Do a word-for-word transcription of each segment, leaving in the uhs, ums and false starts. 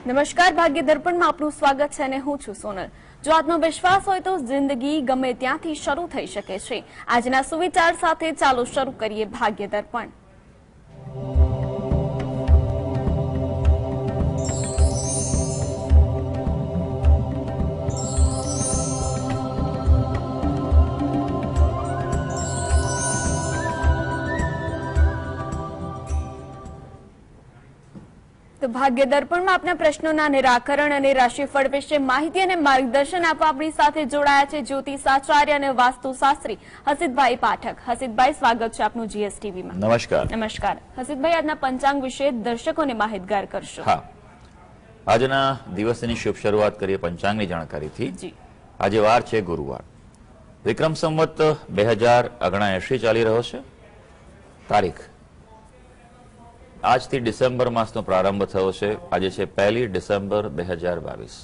નમસ્કાર, ભાગ્ય દર્પણમાં આપનું સ્વાગત છે અને હું છું સોનલ। જો આત્મવિશ્વાસ હોય તો જિંદગી ગમે ત્યાંથી શરૂ થઈ શકે છે। આજના સુવિચાર સાથે ચાલો શરૂ કરીએ ભાગ્ય દર્પણ। તો ભાગ્ય દર્પણમાં આપના પ્રશ્નોના નિરાકરણ અને રાશિફળ વિશે માહિતી અને માર્ગદર્શન આપવા આપણી સાથે જોડાયા છે જ્યોતિષાચાર્ય અને વાસ્તુશાસ્ત્રી હસીતભાઈ પાઠક। હસીતભાઈ, સ્વાગત છે આપનું જીએસટીવીમાં। નમસ્કાર। નમસ્કાર હસીતભાઈ, આજના પંચાંગ વિશે દર્શકોને માહિતગાર કરશો। હા, આજના દિવસની શુભ શરૂઆત કરીએ પંચાંગની જાણકારીથી। જી, આજે વાર છે ગુરુવાર, વિક્રમ સંવત બે હજાર ઓગણએંશી ચાલી રહ્યો છે। તારીખ આજથી ડિસેમ્બર માસનો પ્રારંભ થયો છે। આજે છે પહેલી ડિસેમ્બર બે હજાર બાવીસ।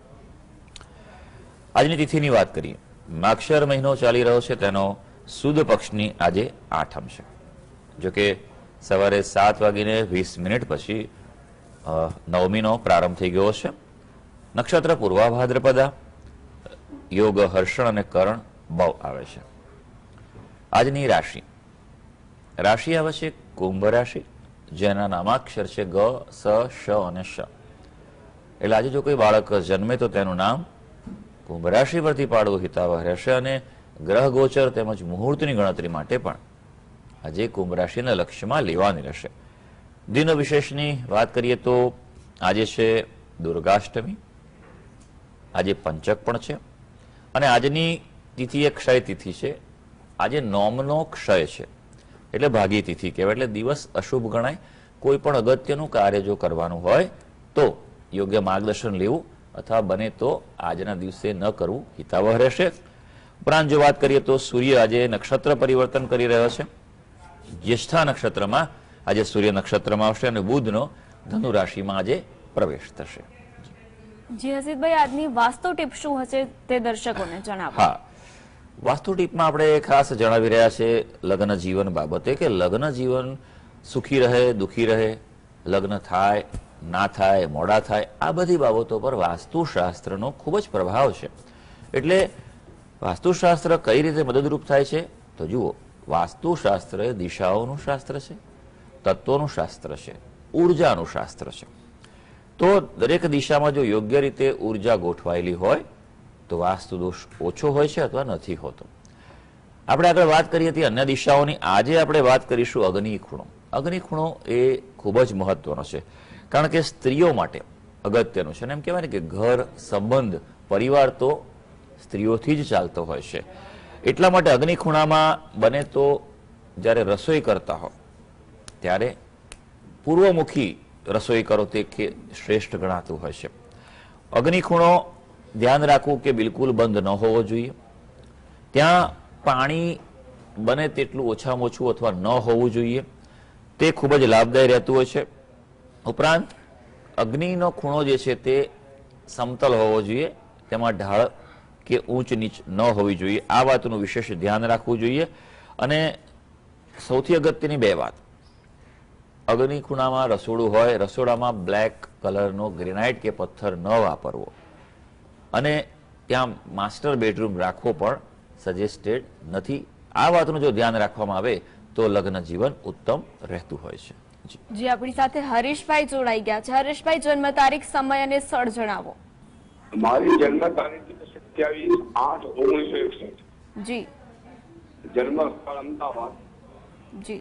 આજની તિથિની વાત કરીએ, માગશર મહિનો ચાલી રહ્યો છે, તેનો સુદ પક્ષની આજે આઠમ છે। જોકે સવારે સાત વાગીને વીસ મિનિટ પછી નવમીનો પ્રારંભ થઈ ગયો છે। નક્ષત્ર પૂર્વા ભાદ્રપદા, યોગ હર્ષણ અને કરણ બવ આવે છે। આજની રાશિ રાશિ આવે છે કુંભ રાશિ, જેના નામાક્ષર છે ગ, સ, શ અને શ। એટલે આજે જો કોઈ બાળક જન્મે તો તેનું નામ કુંભ રાશિ પરથી પાડવું હિતાવહ રહેશે। અને ગ્રહ ગોચર તેમજ મુહૂર્તની ગણતરી માટે પણ આજે કુંભ રાશિના લક્ષ્યમાં લેવાની રહેશે। દિન વિશેષની વાત કરીએ તો આજે છે દુર્ગાષ્ટમી, આજે પંચક પણ છે અને આજની તિથિ એ ક્ષય તિથિ છે। આજે નોમનો ક્ષય છે એટલે ભાગી તિથિ કહેવાય, એટલે દિવસ અશુભ ગણાય। કોઈ પણ અગત્યનું કાર્ય જો કરવાનું હોય તો યોગ્ય માર્ગદર્શન લેવું અથવા બને તો આજના દિવસે ન કરવું હિતાવહ રહેશે। ઉપરાંત જો વાત કરીએ તો સૂર્ય આજે નક્ષત્ર પરિવર્તન કરી રહ્યો છે। જ્યેષ્ઠા નક્ષત્રમાં આજે સૂર્ય નક્ષત્રમાં આવશે અને બુધનો ધનુ રાશિમાં આજે પ્રવેશ થશે। જી હસીતભાઈ, આજની વાસ્તુ ટીપ શું હશે તે દર્શકોને જણાવો। હા, વાસ્તુ ટીપમાં આપણે ખાસ જણાવી રહ્યા છે લગ્ન જીવન બાબતે કે લગ્ન જીવન સુખી રહે, દુઃખી રહે, લગ્ન થાય ના થાય, મોડા થાય, આ બધી બાબતો પર વાસ્તુશાસ્ત્રનો ખૂબ જ પ્રભાવ છે। એટલે વાસ્તુશાસ્ત્ર કઈ રીતે મદદરૂપ થાય છે તો જુઓ, વાસ્તુશાસ્ત્ર એ દિશાઓનું શાસ્ત્ર છે, તત્વોનું શાસ્ત્ર છે, ઉર્જાનું શાસ્ત્ર છે। તો દરેક દિશામાં જો યોગ્ય રીતે ઉર્જા ગોઠવાયેલી હોય તો વાસ્તુ દોષ ઓછો હોય છે અથવા નથી હોતો। આપણે આગળ વાત કરી હતી અન્ય દિશાઓની, આજે આપણે વાત કરીશું અગ્નિ ખૂણો। અગ્નિ ખૂણો એ ખૂબ જ મહત્વનો છે, કારણ કે સ્ત્રીઓ માટે અગત્યનું છે। અને એમ કહેવાય ને કે ઘર, સંબંધ, પરિવાર તો સ્ત્રીઓથી જ ચાલતો હોય છે। એટલા માટે અગ્નિ ખૂણામાં બને તો જ્યારે રસોઈ કરતા હો ત્યારે પૂર્વમુખી રસોઈ કરો તે કે શ્રેષ્ઠ ગણાતું હોય છે। અગ્નિ ખૂણો ધ્યાન રાખવું કે બિલકુલ બંધ ન હોવો જોઈએ। ત્યાં પાણી બને તેટલું ઓછામાં ઓછું અથવા ન હોવું જોઈએ, તે ખૂબ જ લાભદાયી રહેતું હોય છે। ઉપરાંત અગ્નિનો ખૂણો જે છે તે સમતલ હોવો જોઈએ, તેમાં ઢાળ કે ઊંચ નીચ ન હોવી જોઈએ। આ વાતનું વિશેષ ધ્યાન રાખવું જોઈએ। અને સૌથી અગત્યની બે વાત, અગ્નિ ખૂણામાં રસોડું હોય, રસોડામાં બ્લેક કલરનો ગ્રેનાઇટ કે પથ્થર ન વાપરવો અને ત્યાં માસ્ટર બેડરૂમ રાખવો પણ સજેસ્ટેડ નથી। આ વાતનું જો ધ્યાન રાખવામાં આવે તો લગ્ન જીવન ઉત્તમ રહેતું હોય છે। જી, આપણી સાથે હરીશભાઈ જોડાઈ ગયા છે। હરીશભાઈ, જન્મ તારીખ, સમય અને સ્થળ જણાવો। મારી જન્મ તારીખ સત્યાવીસ આઠ ઓગણીસો એકસઠ। જી, જન્મ સ્થળ અમદાવાદ જી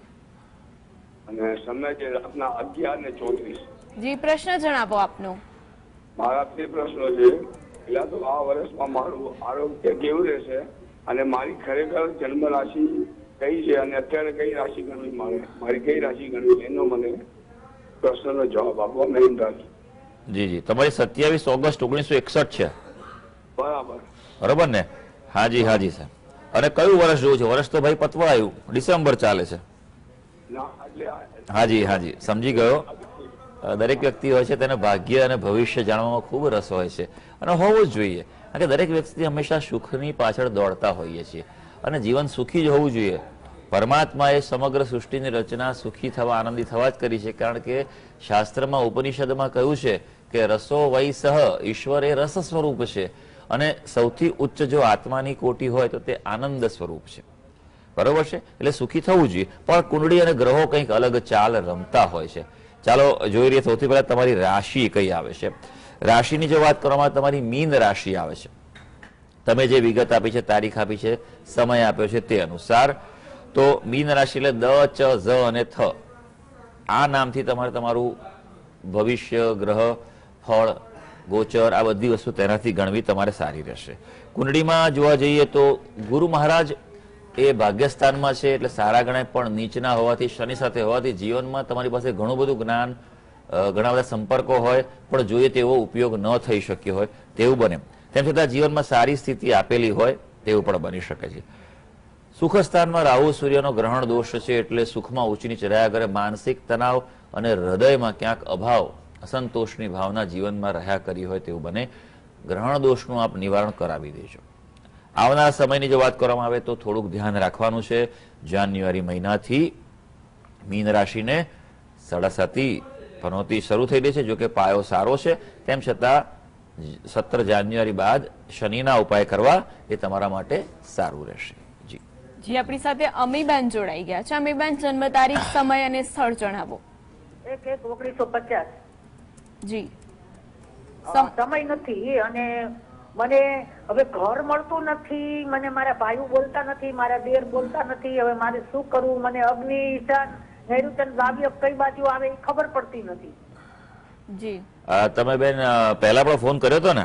અને સમય છે રાતના અગિયાર ને ચોત્રીસ। જી, પ્રશ્ન જણાવો આપનો। મારા બે પ્રશ્નો છે। પેલા તો આ વર્ષમાં મારું આરોગ્ય કેવું રહેશે અને મારી ખરેખર જન્મ રાશિ કઈ છે અને અત્યારે કઈ રાશિ ગણવી, મારે મારી કઈ રાશિ ગણવી, એનો મને પ્રશ્નનો જવાબ આપવા મહેનતાજી। જી જી, તમારી સત્યાવીસ ઓગસ્ટ ઓગણીસો એકસઠ છે, બરાબર બરોબર ને? હાજી હાજી સાહેબ। અને કયું વર્ષ જોવું છે? વર્ષ તો ભાઈ પતવા આવ્યું, ડિસેમ્બર ચાલે છે। ના એટલે હાજી હાજી, સમજી ગયો। દરેક વ્યક્તિ હોય છે તેને ભાગ્ય અને ભવિષ્ય જાણવામાં ખૂબ રસ હોય છે અને હોવું જ જોઈએ, કારણ કે દરેક વ્યક્તિ હંમેશા સુખની પાછળ દોડતા હોઈએ છીએ અને જીવન સુખી જ હોવું જોઈએ। પરમાત્માએ સમગ્ર સૃષ્ટિની રચના સુખી થવા, આનંદી થવા જ કરી છે, કારણ કે શાસ્ત્રમાં, ઉપનિષદમાં કહ્યું છે કે રસો વૈ સહ, ઈશ્વર એ રસ સ્વરૂપ છે અને સૌથી ઉચ્ચ જો આત્માની કોટી હોય તો તે આનંદ સ્વરૂપ છે, બરોબર છે. એટલે સુખી થવું જોઈએ, પણ કુંડળી અને ગ્રહો કંઈક અલગ ચાલ રમતા હોય છે. ચાલો જોઈ રહીએ. સૌથી પહેલા તમારી રાશિ કઈ આવે છે. રાશિની જો વાત કરવામાં તમારી મીન રાશિ આવે છે. તમે જે વિગત આપી છે, તારીખ આપી છે, સમય આપ્યો છે તે અનુસાર તો મીન રાશિ એટલે દ, ચ, ઝ અને થ આ નામથી તમારે તમારું ભવિષ્ય, ગ્રહ, ફળ, ગોચર આ બધી વસ્તુ તેનાથી ગણવી તમારે સારી રહેશે. કુંડળીમાં જોવા જઈએ તો ગુરુ મહારાજ એ ભાગ્યસ્થાનમાં છે એટલે સારા ગણાય, પણ નીચના હોવાથી, શનિ સાથે હોવાથી જીવનમાં તમારી પાસે ઘણું બધું જ્ઞાન, ઘણા બધા સંપર્કો હોય પણ જોઈએ તેવો ઉપયોગ ન થઈ શક્યો હોય તેવું બને. તેમ છતાં જીવનમાં સારી સ્થિતિ આપેલી હોય તેવું પણ બની શકે છે. સુખ સ્થાનમાં રાહુ સૂર્યનો ગ્રહણ દોષ છે એટલે સુખમાં ઊંચ નીચ રહ્યા કરે, માનસિક તણાવ અને હૃદયમાં ક્યાંક અભાવ, અસંતોષની ભાવના જીવનમાં રહ્યા કરી હોય તેવું બને. ગ્રહણ દોષનું આપ નિવારણ કરાવી દેજો. આવનારા સમયની જો વાત કરવામાં આવે તો થોડુંક ધ્યાન રાખવાનું છે. જાન્યુઆરી મહિનાથી મીન રાશિને સાડાસાતી પનોતી શરૂ થઈ રહી છે. જો કે પાયો સારો છે, તેમ છતાં સત્તર જાન્યુઆરી બાદ શનિના ઉપાય કરવા એ તમારા માટે સારું રહેશે. જી જી આપણી સાથે અમીબેન જોડાઈ ગયા છે. અમીબેન, જન્મ તારીખ, સમય અને સ્થળ જણાવો. એક એક ઓગણીસો પચાસ. જી સમય નથી અને મને હવે ઘર મળતું નથી, મને મારા ભાઈઓ બોલતા નથી, મારા દેર બોલતા નથી. હવે મારે શું કરવું? મને અગ્નિ, ઈશાન, નૈઋત્ય, વાવ્ય કઈ બાજુ આવે એ ખબર પડતી નથી. જી તમે બેન પહેલા પણ ફોન કર્યો હતો ને?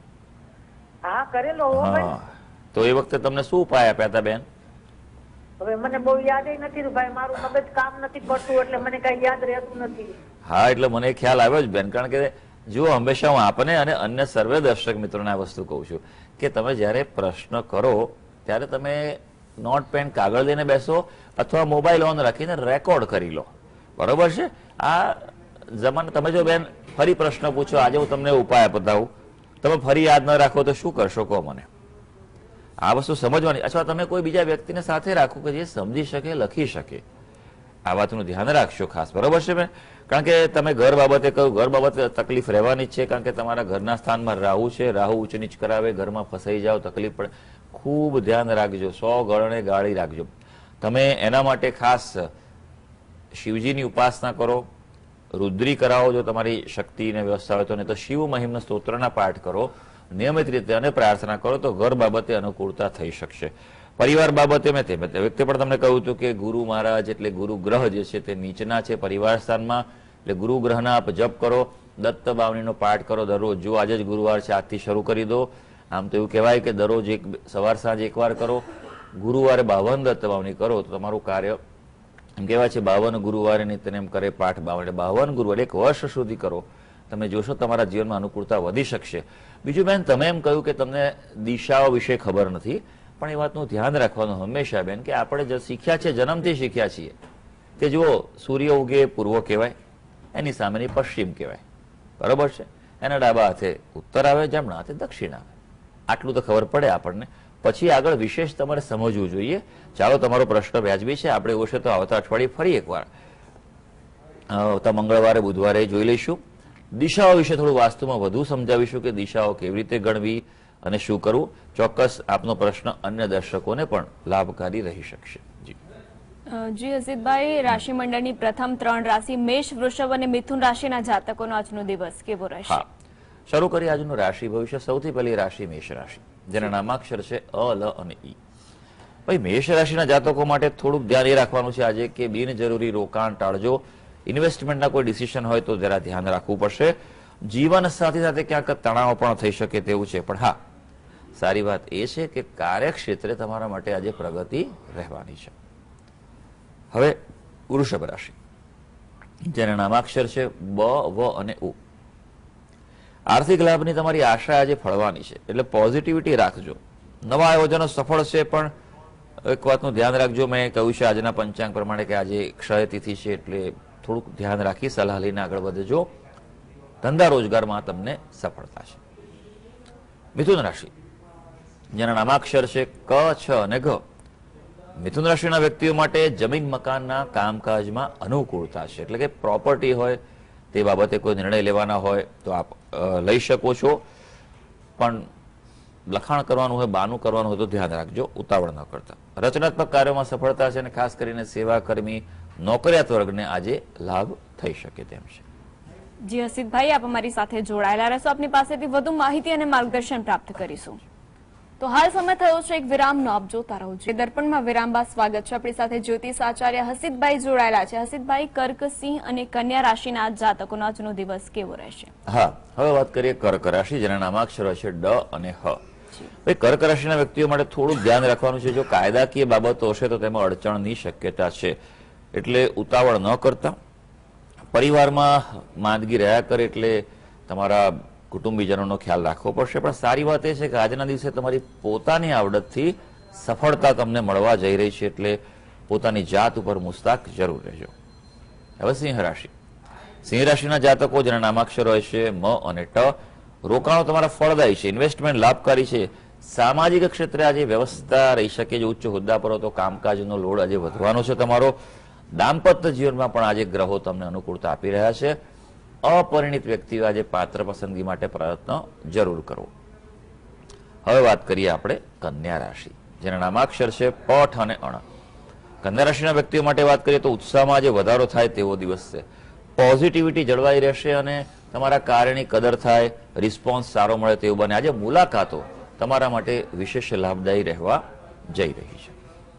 હા કરેલો. હા, તો એ વખતે તમને શું ઉપાય આપ્યા હતા બેન? હવે મને બહુ યાદ નથી ભાઈ, મારું મગજ કામ નથી કરતું એટલે મને કઈ યાદ રહેતું નથી. હા, એટલે મને ખ્યાલ આવ્યો જ બેન, કારણ કે જો હંમેશા હું આપને અને અન્ય સર્વે દર્શક મિત્રોને આ વસ્તુ કહું છું કે તમે જ્યારે પ્રશ્ન કરો ત્યારે તમે નોટ પેન કાગળ લઈને બેસો અથવા મોબાઈલ ઓન રાખીને રેકોર્ડ કરી લો, બરોબર છે? આ જમાના તમે જો બેન ફરી પ્રશ્ન પૂછો, આજે હું તમને ઉપાય બતાવું, તમે ફરી યાદ ન રાખો તો શું કરશો કહો મને? આ વસ્તુ સમજવાની. અથવા તમે કોઈ બીજા વ્યક્તિને સાથે રાખો કે જે સમજી શકે, લખી શકે. આ વાતનું ધ્યાન રાખશો ખાસ, બરોબર છે બેન? કારણ કે તમે ઘર બાબતે કહ્યું, ઘર બાબતે તકલીફ રહેવાની જ છે, કારણ કે તમારા ઘરના સ્થાનમાં રાહુ છે. રાહુ ઊંચ નીચ કરાવે, ઘરમાં ફસાઈ જાઓ, તકલીફ પડે. ખૂબ ધ્યાન રાખજો, સો ગળણે ગાળી રાખજો. તમે એના માટે ખાસ શિવજીની ઉપાસના કરો, રુદ્રી કરાવો જો તમારી શક્તિ ને વ્યવસ્થા હોય તો, નહીં તો શિવ મહિમ્ન સ્તોત્રના પાઠ કરો નિયમિત રીતે અને પ્રાર્થના કરો તો ઘર બાબતે અનુકૂળતા થઈ શકશે. પરિવાર બાબતે મેં તે વ્યક્તિ પણ તમને કહ્યું હતું કે ગુરુ મહારાજ એટલે ગુરુ ગ્રહ જે છે તે નીચના છે પરિવાર સ્થાનમાં, એટલે ગુરુ ગ્રહના આપ જપ કરો, દત્ત બાવણીનો પાઠ કરો દરરોજ. જો આજે જ ગુરુવાર છે, આજથી શરૂ કરી દો. આમ તો એવું કહેવાય કે દરરોજ એક સવાર સાંજ એકવાર કરો. ગુરુવારે બાવન દત્ત બાવણી કરો તો તમારું કાર્ય, એમ કહેવાય છે બાવન ગુરુવારે નિત્યનેમ કરે પાઠ બાવન, એટલે બાવન ગુરુવારે એક વર્ષ સુધી કરો. તમે જોશો તમારા જીવનમાં અનુકૂળતા વધી શકશે. બીજું બેન, તમે એમ કહ્યું કે તમને દિશાઓ વિશે ખબર નથી, પણ એ વાતનું ધ્યાન રાખવાનું હંમેશા બેન કે આપણે જે શીખ્યા છે, જન્મથી શીખ્યા છીએ કે જુઓ સૂર્ય ઉગે પૂર્વ કહેવાય, એની સામેની પશ્ચિમ કહેવાય, બરોબર છે? એના ડાબા હાથે ઉત્તર આવે, જમણા હાથે દક્ષિણ આવે. આટલું તો ખબર પડે આપણને. પછી આગળ વિશેષ તમારે સમજવું જોઈએ. ચાલો, તમારો પ્રશ્ન વ્યાજબી છે. આપણે એવું છે તો આવતા અઠવાડિયે ફરી એકવાર આવતા મંગળવારે બુધવારે જોઈ લઈશું. દિશાઓ વિશે થોડું વાસ્તુમાં વધુ સમજાવીશું કે દિશાઓ કેવી રીતે ગણવી અને શું કરવું. ચોક્કસ આપનો પ્રશ્ન અન્ય દર્શકોને પણ લાભકારી રહી શકશે. જી જી હસીતભાઈ, રાશિ મંડળની પ્રથમ ત્રણ રાશિ મેષ, વૃષભ અને મિથુન રાશિના જાતકોનો આજનો દિવસ કેવો રહેશે? હા, શરૂ કરી આજનું રાશિ ભવિષ્ય. સૌથી પહેલી રાશિ મેષ રાશિ, જેના નામાક્ષર છે અ, લ અને ઈ. ભાઈ, મેષ રાશિના જાતકો માટે થોડુંક ધ્યાન એ રાખવાનું છે આજે કે બિનજરૂરી રોકાણ ટાળજો. ઇન્વેસ્ટમેન્ટના કોઈ ડિસિઝન હોય તો જરા ધ્યાન રાખવું પડશે. જીવન સાથે સાથે ક્યાંક તણાવ પણ થઈ શકે તેવું છે, પણ હા, સારી વાત એ છે કે કાર્યક્ષેત્રે તમારા માટે આજે પ્રગતિ રહેવાની છે. હવે વૃષભ રાશિ, જેના નામાક્ષર છે બ, વ અને ઉ. આર્થિક લાભની તમારી આશા આજે ફળવાની છે, એટલે પોઝિટિવિટી રાખજો. નવા આયોજનો સફળ છે, પણ એક વાતનું ધ્યાન રાખજો. મેં કહ્યું છે આજના પંચાંગ પ્રમાણે કે આજે ક્ષય તિથિ છે, એટલે થોડુંક ધ્યાન રાખી સલાહ લઈને આગળ વધજો. ધંધા રોજગારમાં તમને સફળતા છે. મિથુન રાશિ, જેના નામાક્ષર છે ક, છ અને ઘ. મિથુન રાશિના વ્યક્તિઓ માટે જમીન મકાનના કામકાજમાં અનુકૂળતા છે, એટલે કે પ્રોપર્ટી હોય, તે બાબતે કોઈ નિર્ણય લેવાના હોય તો આપ લઈ શકો છો, પણ લખાણ કરવાનું હોય, બાનું કરવાનું હોય તો ધ્યાન રાખજો, ઉતાવળ ન કરતા. રચનાત્મક કાર્યોમાં સફળતા છે અને ખાસ કરીને સેવાકર્મી નોકરિયાત વર્ગને આજે લાભ થઈ શકે તેમ છે. જી હસીતભાઈ, આપ અમારી સાથે જોડાયેલા રહેશો, આપની પાસેથી વધુ માહિતી અને માર્ગદર્શન પ્રાપ્ત કરીશું. તો હાલ સમય થયો છે એક વિરામનો, આપ જોતા રહો છો દર્પણમાં. વિરામ બાદ સ્વાગત છે. આપણી સાથે જ્યોતિષ આચાર્ય હસીતભાઈ જોડાયેલા છે. હસીતભાઈ, કર્ક, સિંહ અને કન્યા રાશિના જાતકોનો આજનો દિવસ કેવો રહેશે? હા, હવે વાત કરીએ કર્ક રાશિ, જેના નામાક્ષરો છે ડ અને હ. ભાઈ, કર્ક રાશિના વ્યક્તિઓ માટે થોડું ધ્યાન રાખવાનું છે. જો કાયદાકીય બાબતો હશે તો તેમાં અડચણની શક્યતા છે, એટલે ઉતાવળ ન કરતા. પરિવારમાં માંદગી રહ્યા કરે એટલે તમારા કુટુંબીજનોનો ખ્યાલ રાખવો પડશે. પણ સારી વાત એ છે કે આજના દિવસે તમારી પોતાની આવડતથી સફળતા તમને મળવા જઈ રહી છે, એટલે પોતાની જાત ઉપર મુસ્તાક જરૂર રહેજો. હવે સિંહ રાશિ. સિંહ રાશિના જાતકો જેના નામાક્ષરો હોય છે મ અને ટ. રોકાણો તમારા ફળદાયી છે, ઇન્વેસ્ટમેન્ટ લાભકારી છે. સામાજિક ક્ષેત્રે આજે વ્યવસ્થા રહી શકે. જો ઉચ્ચ હોદ્દા પર હો તો કામકાજનો લોડ આજે વધવાનો છે તમારો. દાંપત્ય જીવનમાં પણ આજે ગ્રહો તમને અનુકૂળતા આપી રહ્યા છે. અપરિણિત વ્યક્તિઓ આજે પાત્ર પસંદગી માટે પ્રયત્ન જરૂર કરવો. હવે વાત કરીએ આપણે કન્યા રાશિ, જેના નામાક્ષર છે પઠ અને અણ. કન્યા રાશિના વ્યક્તિઓ માટે વાત કરીએ તો ઉત્સાહમાં આજે વધારો થાય તેવો દિવસ છે. પોઝિટિવિટી જળવાઈ રહેશે અને તમારા કાર્યની કદર થાય, રિસ્પોન્સ સારો મળે તેવું બને. આજે મુલાકાતો તમારા માટે વિશેષ લાભદાયી રહેવા જઈ રહી છે.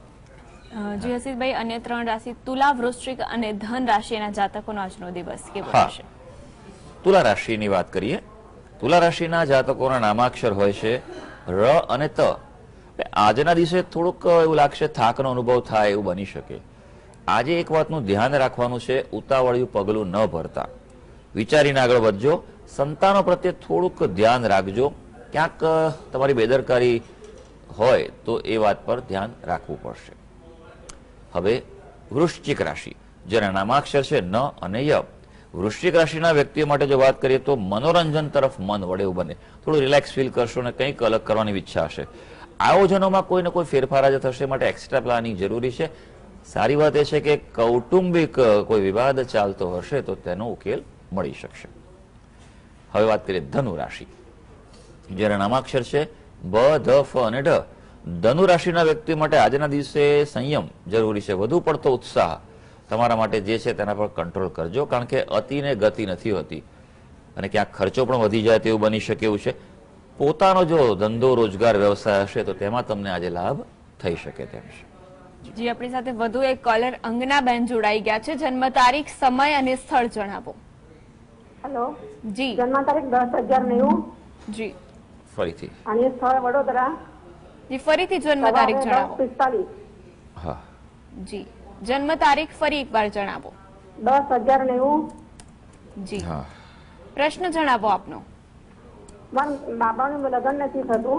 જી હસીતભાઈ, અન્ય ત્રણ રાશિ તુલા, વૃશ્ચિક અને ધન રાશિના જાતકોનો આજનો દિવસ કેવો હા, રહેશે? તુલા રાશિની વાત કરીએ. તુલા રાશિના જાતકોના નામાક્ષર હોય છે ર અને ત. આજના દિવસે થોડુંક એવું લાગશે, થાકનો અનુભવ થાય એવું બની શકે. આજે એક વાતનું ધ્યાન રાખવાનું છે, ઉતાવળિયું પગલું ન ભરતા, વિચારીને આગળ વધજો. સંતાનો પ્રત્યે થોડુંક ધ્યાન રાખજો. ક્યાંક તમારી બેદરકારી હોય તો એ વાત પર ધ્યાન રાખવું પડશે. હવે વૃશ્ચિક રાશિ, જેના નામાક્ષર છે ન અને ય. વૃશ્ચિક રાશિના વ્યક્તિઓ માટે જો વાત કરીએ તો મનોરંજન તરફ મન વળે એવું બને. થોડું રિલેક્સ ફીલ કરશો અને કંઈક અલગ કરવાની ઈચ્છા હશે. આયોજનોમાં કોઈ ને કોઈ ફેરફાર આજે થશે, માટે એક્સ્ટ્રા પ્લાનિંગ જરૂરી છે. સારી વાત એ છે કે કૌટુંબિક કોઈ વિવાદ ચાલતો હશે તો તેનો ઉકેલ મળી શકશે. હવે વાત કરીએ ધનુ રાશિ, જેના નામાક્ષર છે બ, ધ, ફ અને ઢ. ધનુ રાશિના વ્યક્તિઓ માટે આજના દિવસે સંયમ જરૂરી છે. વધુ પડતો ઉત્સાહ તમારા માટે જે છે તેના પર કંટ્રોલ કરજો, કારણ કે અતિને ગતિ નથી હોતી અને ક્યાંક ખર્ચો પણ વધી જાય તેવું બની શકે એવું છે. પોતાનો જો ધંધો, રોજગાર, વ્યવસાય હશે તો તેમાં તમને આજે લાભ થઈ શકે તેમ છે. જી, આપણી સાથે વધુ એક કોલર અંગનાબેન જોડાઈ ગયા છે. જન્મ તારીખ, સમય અને સ્થળ જણાવો. હેલો જી જન્મ તારીખ દસ અગિયાર નેવું જી ફરીથી અને સ્થળ વડોદરા. જી, ફરીથી જન્મ તારીખ જણાવો. પિસ્તાલીસ હા જી, જન્મ તારીખ ફરી એકવાર જણાવો. દસ અગિયાર નેવું. જી, હા પ્રશ્ન જણાવો આપનો. મારા બાબાનું લગ્ન નથી થતું.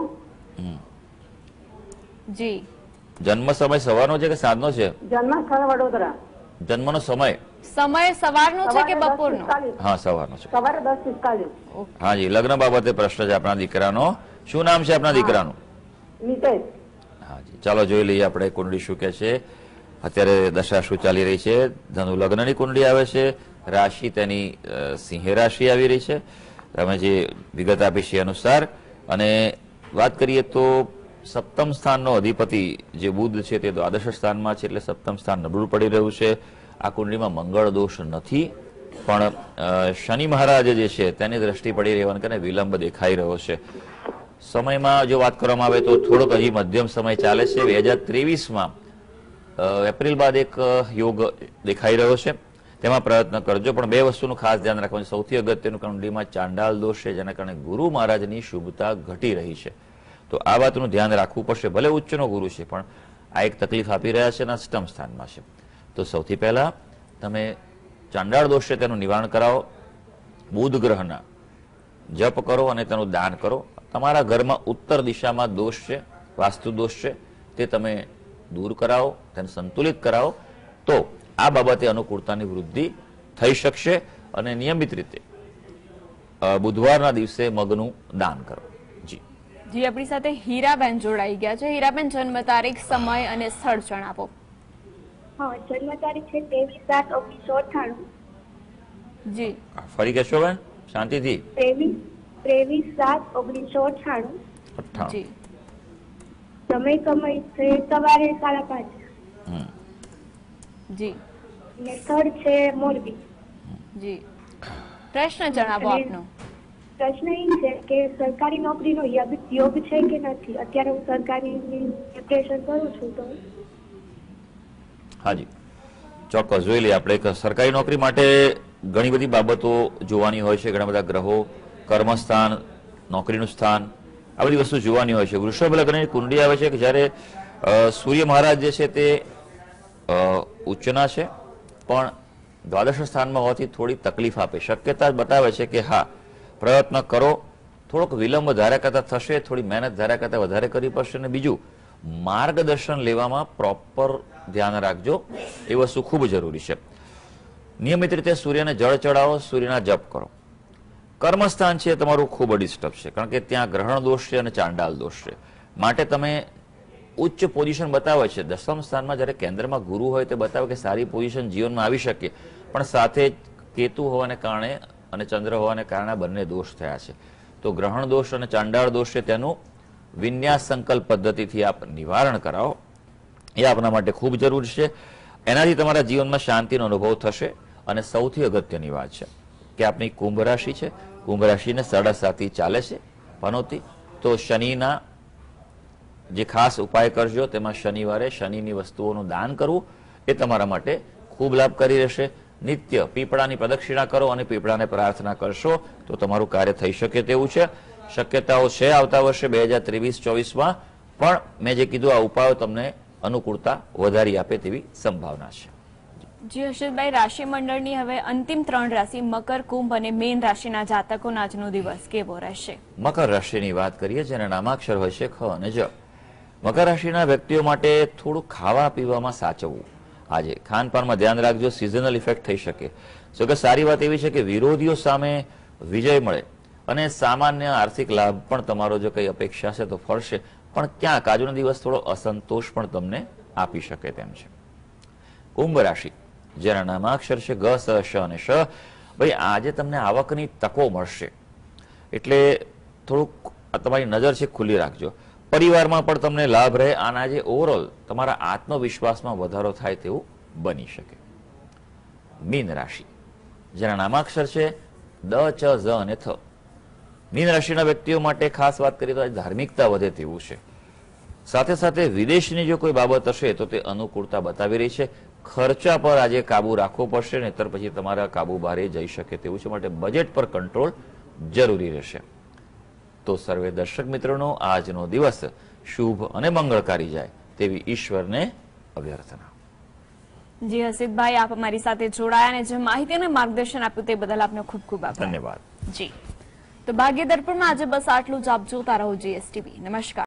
જી, જન્મ સમય સવારનો છે કે સાંજનો છે? જન્મ સ્થળ વડોદરા. જન્મનો સમય? સમય સવારનો છે કે સવારે દસ બપોરનો? પિસ્તાલીસ. હા, સવારનો છે. સવારે દસ પિસ્તાલીસ. હા જી, લગ્ન બાબતે પ્રશ્ન છે આપણા દીકરાનો. શું નામ છે આપણા દીકરાનું? નિતેશ. હા જી, ચાલો જોઈ લઈએ આપણે કુંડળી શું કે છે. અત્યારે દશા શું ચાલી રહી છે? ધનુ લગ્નની કુંડળી આવે છે, રાશિ તેની સિંહ રાશિ આવી રહી છે. તમે જે વિગત આપી છે અનુસાર. અને વાત કરીએ તો સપ્તમ સ્થાનનો અધિપતિ જે બુધ છે તે દ્વાદશ સ્થાનમાં છે, એટલે સપ્તમ સ્થાન નબળું પડી રહ્યું છે. આ કુંડળીમાં મંગળ દોષ નથી, પણ શનિ મહારાજ જે છે તેની દ્રષ્ટિ પડી રહેવાને કારણે વિલંબ દેખાઈ રહ્યો છે. સમયમાં જો વાત કરવામાં આવે તો થોડોક હજી મધ્યમ સમય ચાલે છે. બે હજાર ત્રેવીસમાં એપ્રિલ બાદ એક યોગ દેખાઈ રહ્યો છે, તેમાં પ્રયત્ન કરજો. પણ બે વસ્તુનું ખાસ ધ્યાન રાખવાનું. સૌથી અગત્યનું કુંડળીમાં ચાંડાલ દોષ છે, જેના કારણે ગુરુ મહારાજની શુભતા ઘટી રહી છે. તો આ વાતનું ધ્યાન રાખવું પડશે. ભલે ઉચ્ચનો ગુરુ છે, પણ આ એક તકલીફ આપી રહ્યા છે અને અષ્ટમ સ્થાનમાં છે. તો સૌથી પહેલા તમે ચાંડાળ દોષ છે તેનું નિવારણ કરાવો, બુધ ગ્રહના જપ કરો અને તેનું દાન કરો. તમારા ઘરમાં ઉત્તર દિશામાં દોષ છે, વાસ્તુ દોષ છે, તે તમે દૂર કરાવો, તેને સંતુલિત કરાવો, તો આ બાબતે અનુકૂળતાની વૃદ્ધિ થઈ શકશે. અને નિયમિત રીતે બુધવારના દિવસે મગનું દાન કરો. જી જી, આપણી સાથે હીરાબેન જોડાઈ ગયા છે. હીરાબેન, જન્મ તારીખ, સમય અને સ્થળ જણાવો. હા, જન્મ તારીખ છે ત્રેવીસ સાત ઓગણીસો અઠ્ઠાણું. જી ફરી કહેશો બેન શાંતિથી? ત્રેવીસ ત્રેવીસ સાત ઓગણીસો અઠ્ઠાણું. અઠ્ઠાણું. જી સમય સમય છે સવારે સાડા પાંચ હમ. જી અને સ્થળ છે મોરબી. જી પ્રશ્ન જણાવો અને આપનો. પ્રશ્ન એ છે કે સરકારી નોકરીનો યોગ યોગ છે કે નથી? અત્યારે હું સરકારીની પ્રિપેરેશન કરું છું તો હાજી ચોક્કસ જોઈ લઈએ આપણે. એક સરકારી નોકરી માટે ઘણી બધી બાબતો જોવાની હોય છે, ઘણા બધા ગ્રહો, કર્મસ્થાન, નોકરીનું સ્થાન, આ બધી વસ્તુ જોવાની હોય છે. વૃષભ લગ્નની કુંડળી આવે છે કે જ્યારે અ, સૂર્ય મહારાજ જે છે તે અ, ઉચ્ચના છે પણ દ્વાદશ સ્થાનમાં હોવાથી થોડી તકલીફ આપે. શક્યતા બતાવે છે કે હા પ્રયત્ન કરો, થોડોક વિલંબ ધાર્યા કરતા થશે, થોડી મહેનત ધાર્યા કરતા વધારે કરવી પડશે. અને બીજું માર્ગદર્શન લેવામાં પ્રોપર ધ્યાન રાખજો, એ વસ્તુ ખૂબ જરૂરી છે. નિયમિત રીતે સૂર્યને જળ ચડાવો, સૂર્યના જપ કરો. કર્મસ્થાન છે તમારું ખૂબ ડિસ્ટર્બ છે, કારણ કે ત્યાં ગ્રહણ દોષ છે અને ચાંડાલ દોષ છે. માટે તમે ઉચ્ચ પોઝિશન બતાવે છે. દસમ સ્થાનમાં જ્યારે કેન્દ્રમાં ગુરુ હોય તે બતાવે કે સારી પોઝિશન જીવનમાં આવી શકે, પણ સાથે કેતુ હોવાને કારણે અને ચંદ્ર હોવાને કારણે બંને દોષ થયા છે. તો ગ્રહણ દોષ અને ચાંડાળ દોષ છે તેનું વિન્યાસ સંકલ્પ પદ્ધતિથી આપ નિવારણ કરાવો, એ આપના માટે ખૂબ જરૂરી છે. એનાથી તમારા જીવનમાં શાંતિનો અનુભવ થશે. અને સૌથી અગત્યની વાત છે કે આપની કુંભ રાશિ છે, કુંભ રાશિને સાડા સાતી ચાલે છે પનોતી, તો શનિના જે ખાસ ઉપાય કરજો તેમાં શનિવારે શનિની વસ્તુઓનું દાન કરવું એ તમારા માટે ખૂબ લાભકારી રહેશે. નિત્ય પીપળાની પ્રદક્ષિણા કરો અને પીપળાને પ્રાર્થના કરશો તો તમારું કાર્ય થઈ શકે તેવું છે. શક્યતાઓ છે આવતા વર્ષે બે હજાર ત્રેવીસ ચોવીસમાં પણ મેં જે કીધું આ ઉપાયો તમને અનુકૂળતા વધારી આપે તેવી સંભાવના છે. જી હર્ષદભાઈ, રાશિ મંડળની હવે અંતિમ ત્રણ રાશિ મકર, કુંભ અને મીન રાશિના જાતકોનો આજનો દિવસ કેવો રહેશે? મકર રાશિની વાત કરીએ જેના નામાક્ષર હોય છે ખ અને જ. મકર રાશિના વ્યક્તિઓ માટે થોડું ખાવા પીવામાં સાચવવું. આજે ખાનપાનમાં ધ્યાન રાખજો, સિઝનલ ઇફેક્ટ થઈ શકે. જો કે સારી વાત એવી છે કે વિરોધીઓ સામે વિજય મળે અને સામાન્ય આર્થિક લાભ પણ તમારો જો કંઈ અપેક્ષા છે તો ફળશે, પણ ક્યાંક આજનો દિવસ થોડો અસંતોષ પણ તમને આપી શકે તેમ છે. કુંભ રાશિ જેના નામાક્ષર છે ગ, સ, શ અને શ. ભાઈ આજે તમને આવકની તકો મળશે, એટલે થોડુંક તમારી નજર છે ખુલ્લી રાખજો. પરિવારમાં પણ તમને લાભ રહે. આના જે ઓવરઓલ તમારા આત્મવિશ્વાસમાં વધારો થાય તેવું બની શકે. મીન રાશિ જેના નામાક્ષર છે દ, ચ, ઝ અને થ. મીન રાશિના વ્યક્તિઓ માટે ખાસ વાત કરીએ તો ધાર્મિકતા વધે તેવું છે. સાથે સાથે વિદેશની જો કોઈ બાબત હશે તો તે અનુકૂળતા બતાવી રહી છે. ખર્ચા પર આજે કાબુ રાખવો પડશે, નહીતર પછી તમારા કાબુ બહાર જઈ શકે તેવું છે. માટે બજેટ પર કંટ્રોલ જરૂરી રહેશે. તો સર્વે દર્શક મિત્રોનો આજનો દિવસ શુભ અને મંગળકારી જાય તેવી ઈશ્વરને અભ્યર્થના. જી હર્ષદભાઈ, આપ અમારી સાથે જોડાયા અને જે માહિતી અને માર્ગદર્શન આપ્યું તે બદલ આપનો ખૂબ ખૂબ આભાર. ધન્યવાદ. જી તો ભાગ્ય દર્પણમાં આજે બસ આટલું જ. આપ જોતા રહો જીએસટીવી. નમસ્કાર.